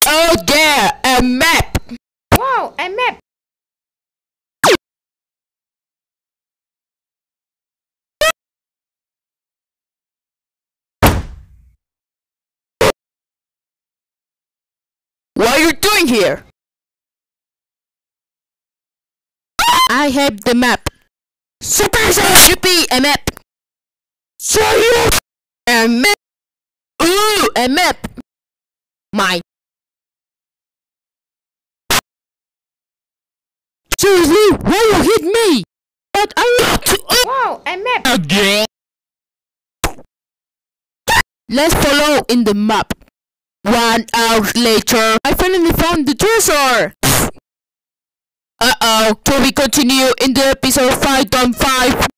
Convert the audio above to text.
Oh yeah, a map! Wow, a map! What are you doing here? I have the map. Surprise! Yippee! A map! So you a map? Ooh, a map! My. Seriously, why you hit me? But I want to. Wow, a map! Again. Let's follow in the map. 1 hour later, I finally found the treasure. Uh-oh, can we continue in the episode 5.5?